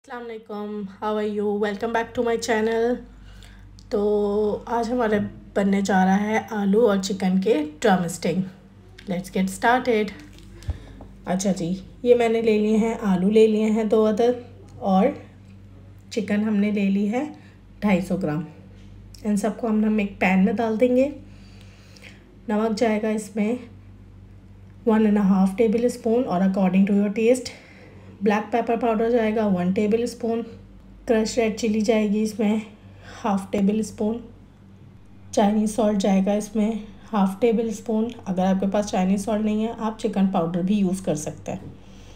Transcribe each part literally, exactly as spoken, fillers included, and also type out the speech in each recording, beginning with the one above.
अस्सलाम वालेकुम, how are you, welcome back to my channel. तो आज हमारे बनने जा रहा है आलू और चिकन के drumstick. Let's get started. अच्छा जी, ये मैंने ले लिए हैं आलू, ले लिए हैं दो अदद, और चिकन हमने ले ली है ढाई सौ ग्राम। इन सबको हम हम एक पैन में डाल देंगे। नमक जाएगा इसमें one and half tablespoon और according to your taste. Black pepper powder जाएगा one tablespoon. Crush red chilli जाएगी इसमें half tablespoon. Chinese salt जाएगा इसमें हाफ़ टेबल स्पून। अगर आपके पास चाइनीज़ सॉल्ट नहीं है आप चिकन पाउडर भी यूज़ कर सकते हैं।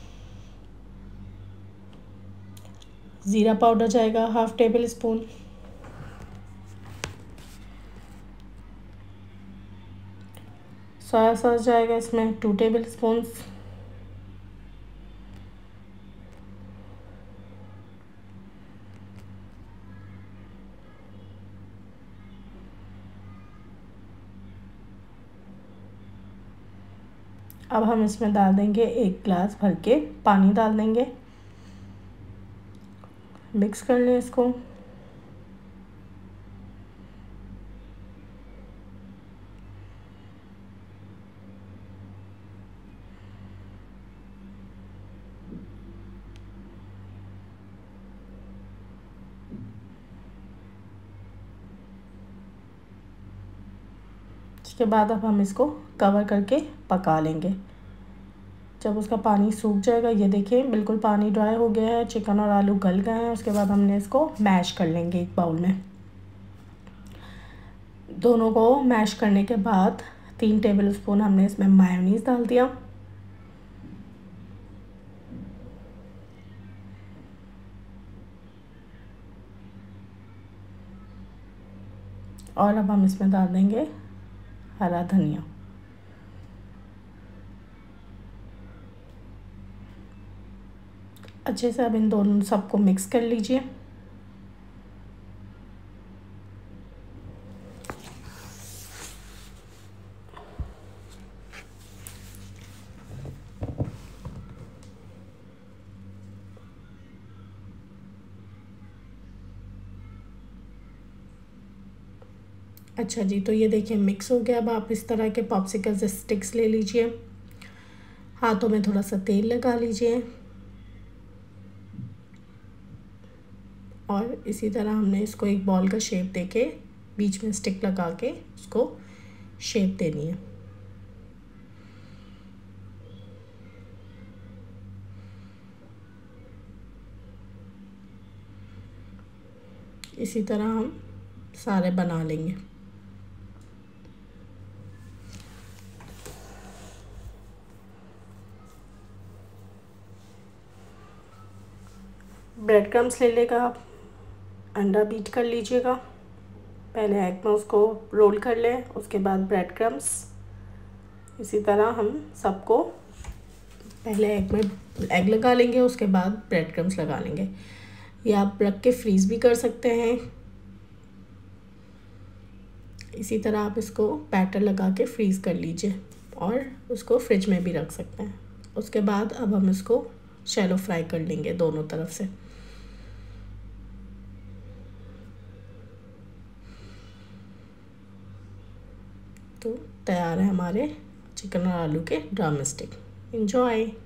ज़ीरा पाउडर जाएगा half tablespoon. Soya sauce जाएगा इसमें टू टेबल स्पून। अब हम इसमें डाल देंगे एक गिलास भर के पानी डाल देंगे। मिक्स कर लें इसको। इसके बाद अब हम इसको कवर करके पका लेंगे। जब उसका पानी सूख जाएगा, ये देखिए बिल्कुल पानी ड्राई हो गया है, चिकन और आलू गल गए हैं। उसके बाद हमने इसको मैश कर लेंगे एक बाउल में। दोनों को मैश करने के बाद तीन टेबल स्पून हमने इसमें मायोनीज़ डाल दिया। और अब हम इसमें डाल देंगे हरा धनिया। अच्छे से अब इन दोनों सबको मिक्स कर लीजिए। अच्छा जी, तो ये देखिए मिक्स हो गया। अब आप इस तरह के पॉप्सिकल स्टिक्स ले लीजिए, हाथों में थोड़ा सा तेल लगा लीजिए और इसी तरह हमने इसको एक बॉल का शेप देके बीच में स्टिक लगा के उसको शेप देनी है। इसी तरह हम सारे बना लेंगे। ब्रेड क्रम्स ले लेगा आप, अंडा बीट कर लीजिएगा। पहले एग में उसको रोल कर लें, उसके बाद ब्रेड क्रम्स। इसी तरह हम सबको पहले एग में एग लगा लेंगे, उसके बाद ब्रेड क्रम्स लगा लेंगे। ये आप रख के फ्रीज़ भी कर सकते हैं। इसी तरह आप इसको बैटर लगा के फ्रीज़ कर लीजिए और उसको फ्रिज में भी रख सकते हैं। उसके बाद अब हम इसको शैलो फ्राई कर लेंगे दोनों तरफ से। तो तैयार है हमारे चिकन और आलू के ड्रम स्टिक। एंजॉय।